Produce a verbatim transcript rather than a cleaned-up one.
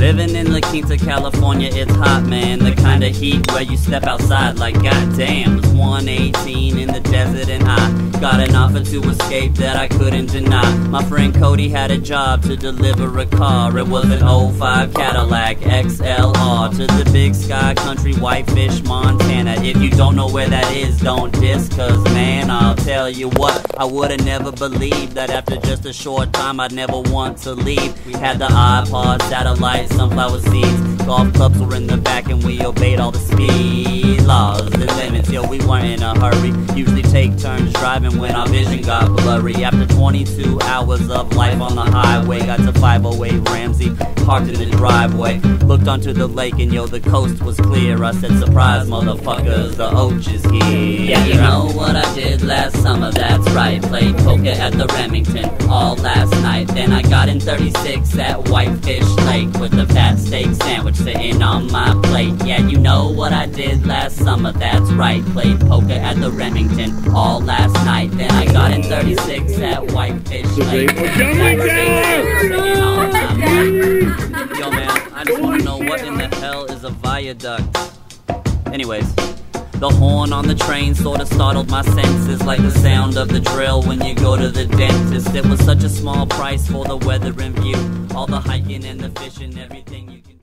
Living in La Quinta, California, it's hot, man. The kind of heat where you step outside like goddamn. It's one eighteen in the desert and I got an offer to escape that I couldn't deny. My friend Cody had a job to deliver a car. It was an oh five Cadillac X L R to the Big Sky Country, Whitefish, Montana. If you don't know where that is, don't diss, cause man, I'll tell you what, I would've never believed that after just a short time I'd never want to leave. We had the iPod, satellite, sunflower seeds, golf clubs were in the back and we obeyed all the speed laws and limits. Yo, we weren't in a hurry, usually take turns driving when our vision got blurry. After twenty-two hours of life on the highway, got to five oh eight Ramsey, parked in the driveway, looked onto the lake and yo, the coast was clear. I said, surprise motherfuckers, the Oach is here. Yeah, you know what I did last summer, that's right, played poker at the Remington all last night. Then I got in thirty-six at Whitefish Lake with the fat steak sandwich sitting on my plate. Yeah, you know what I did last summer, that's right, played poker at the Remington all last night. Then I got in thirty-six at Whitefish Lake with the fat steak sandwich sitting on my plate. Yo man, I just wanna know what in the hell is a viaduct. Anyways, the horn on the train sorta startled my senses, like the sound of the drill when you go to the dentist. It was such a small price for the weather and view, all the hiking and the fishing, everything you can